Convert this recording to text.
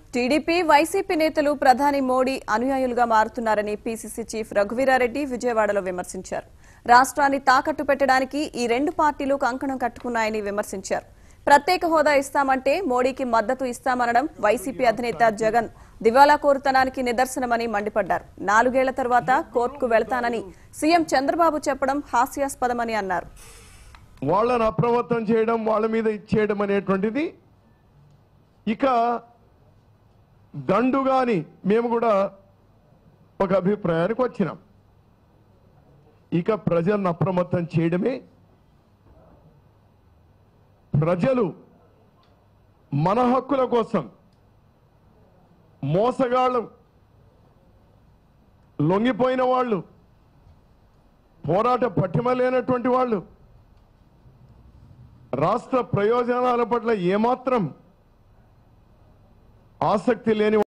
TDP YCP నేతలు ప్రధాని Modi అనుయాయులుగా మారుతున్నారని PCC chief Raghuveera Reddy విజయవాడలో విమర్శించారు. రాష్ట్రాన్ని తాకట్టు పెట్టడానికి ఈ రెండు పార్టీలు కంకణం కట్టుకున్నాయని విమర్శించారు. ప్రత్యేక హోదా ఇస్తామంటే మోడీకి మద్దతు ఇస్తామనడం వైసీపీ అధినేత జగన్ దివాలా కోరుతనానికి నిదర్శనమని మండిపడ్డారు. 4 ఏళ్ల తర్వాత కోర్టుకు వెళ్తానని సీఎం చంద్రబాబు చెప్పడం హాస్యాస్పదమని అన్నారు. వాళ్ళని అప్రమత్తం చేయడం, వాళ్ళ మీద ఇచ్చేయడం అనేటువంటిది ఇక దండుగాని మేము కూడా ఒక అభిప్రాయానికి వచ్చినాం. ఇక ప్రజలను అప్రమత్తం చేయడమే. ప్రజలు మన హక్కుల కోసం మోసగాళ్ళు, లొంగిపోయిన వాళ్ళు, పోరాట పటిమ లేనటువంటి వాళ్ళు, రాష్ట్ర ప్రయోజనాల పట్ల ఏమాత్రం ఆసక్తి లేని